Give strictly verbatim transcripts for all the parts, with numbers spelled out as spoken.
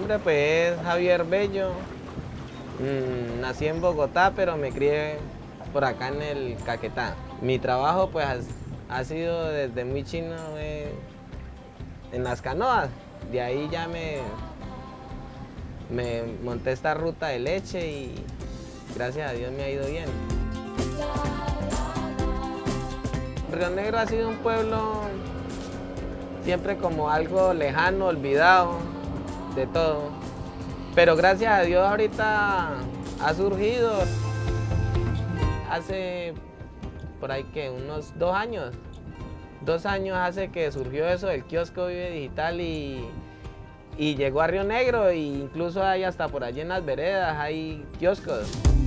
nombre pues es Javier Bello. Mm, nací en Bogotá, pero me crié por acá en el Caquetá. Mi trabajo pues ha, ha sido desde muy chino eh, en las canoas. De ahí ya me, me monté esta ruta de leche y gracias a Dios me ha ido bien. Río Negro ha sido un pueblo siempre como algo lejano, olvidado de todo. Pero gracias a Dios ahorita ha surgido. Hace por ahí que unos dos años, dos años hace que surgió eso del kiosco Vive Digital y, y llegó a Río Negro e incluso hay hasta por allí en las veredas hay kioscos.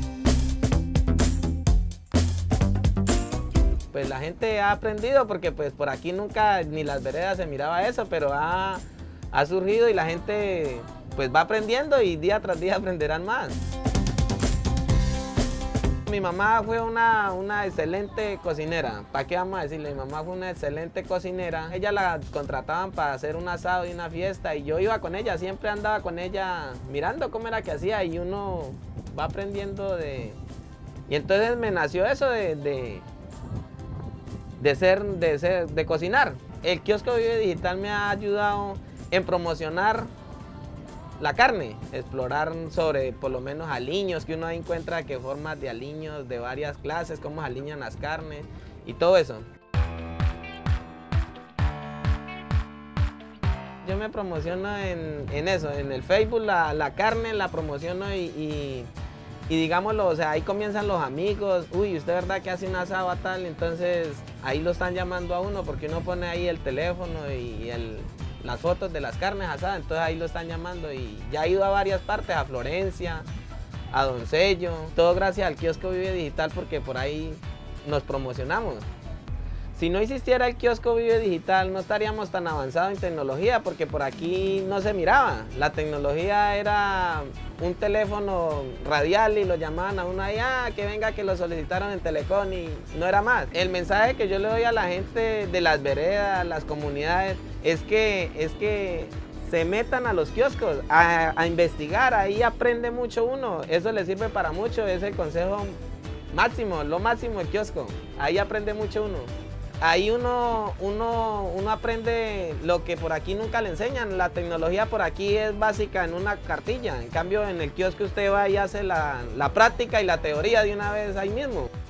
Pues la gente ha aprendido porque pues por aquí nunca ni las veredas se miraba eso, pero ha, ha surgido y la gente pues va aprendiendo y día tras día aprenderán más. Mi mamá fue una, una excelente cocinera. ¿Para qué vamos a decirle? Mi mamá fue una excelente cocinera. Ella la contrataban para hacer un asado y una fiesta y yo iba con ella, siempre andaba con ella mirando cómo era que hacía y uno va aprendiendo de... Y entonces me nació eso de, de, de, ser, de, ser, de cocinar. El kiosco Vive Digital me ha ayudado en promocionar la carne, explorar sobre por lo menos aliños, que uno encuentra que formas de aliños de varias clases, cómo se aliñan las carnes y todo eso. Yo me promociono en, en eso, en el Facebook, la, la carne la promociono y, y, y digámoslo, o sea, ahí comienzan los amigos, uy, usted verdad que hace un asado a tal, entonces ahí lo están llamando a uno porque uno pone ahí el teléfono y el... las fotos de las carnes asadas, entonces ahí lo están llamando y ya he ido a varias partes, a Florencia, a Doncello, todo gracias al kiosco Vive Digital porque por ahí nos promocionamos. Si no existiera el kiosco Vive Digital no estaríamos tan avanzados en tecnología porque por aquí no se miraba. La tecnología era un teléfono radial y lo llamaban a uno ahí, ah, que venga que lo solicitaron en Telecom y no era más. El mensaje que yo le doy a la gente de las veredas, las comunidades, es que, es que se metan a los kioscos, a, a investigar, ahí aprende mucho uno, eso le sirve para mucho, es el consejo máximo, lo máximo el kiosco, ahí aprende mucho uno. Ahí uno, uno, uno aprende lo que por aquí nunca le enseñan. La tecnología por aquí es básica en una cartilla. En cambio, en el kiosco usted va y hace la, la práctica y la teoría de una vez ahí mismo.